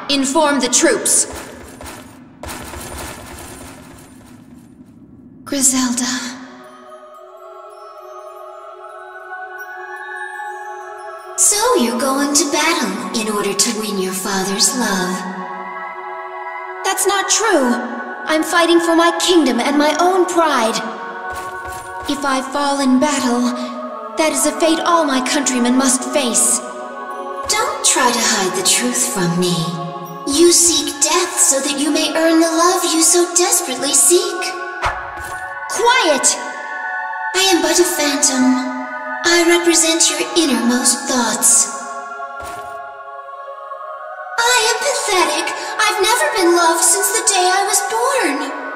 Inform the troops. Griselda. So you're going to battle in order to win your father's love. That's not true. I'm fighting for my kingdom and my own pride. If I fall in battle, that is a fate all my countrymen must face. Don't try to hide the truth from me. You seek death so that you may earn the love you so desperately seek. Quiet! I am but a phantom. I represent your innermost thoughts. I am pathetic. I've never been loved since the day I was born.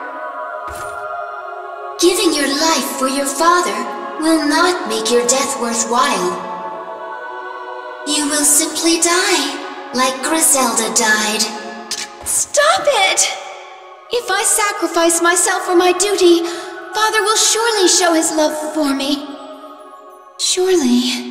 Giving your life for your father will not make your death worthwhile. You will simply die, like Griselda died. Stop it! If I sacrifice myself for my duty, Father will surely show his love for me. Surely.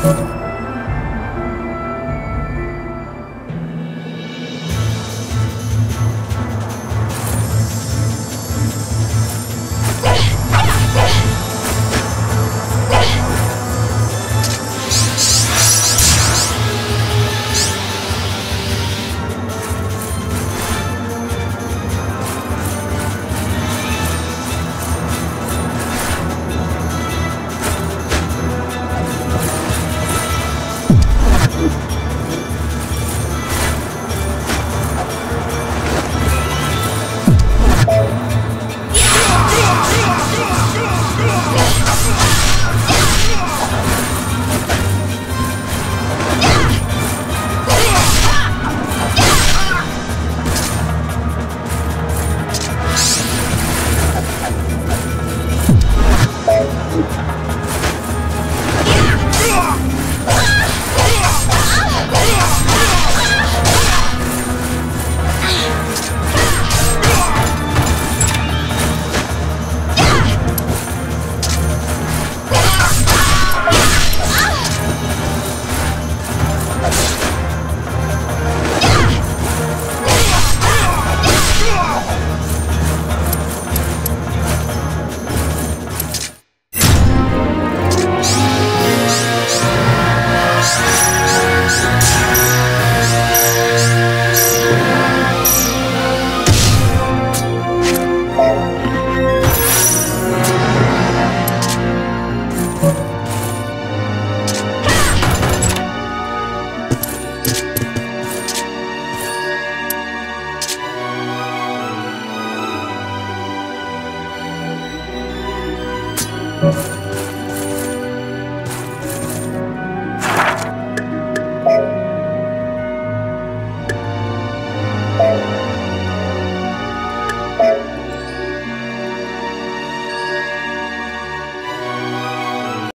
you